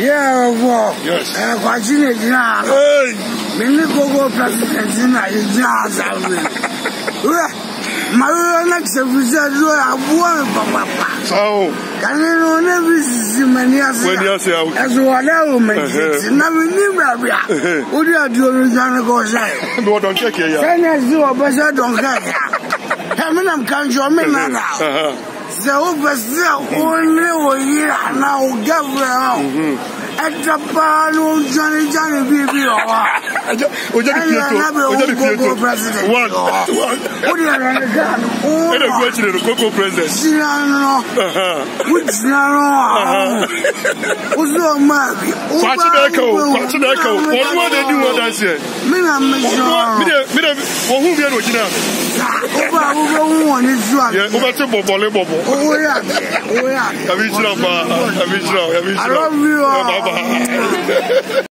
Yeah, well, yes. Watching it now. Hey, Many go president in the my next episode, I want Papa. so Can you never see many as whatever makes never knew. What you are doing, go say? no, don't check here. Then I do a better don't care. I mean, I'm can't show me now. The overseer only year now, Gabriel. At the Pano, Johnny Baby, or Coco president. One. What do you gun? Oh, the question of the Coco president. Which now? Who's your Marby? What's an echo? What more they do what I said? Minam, who get what you know? One is one. Oh, yeah. I love you. Bye-bye.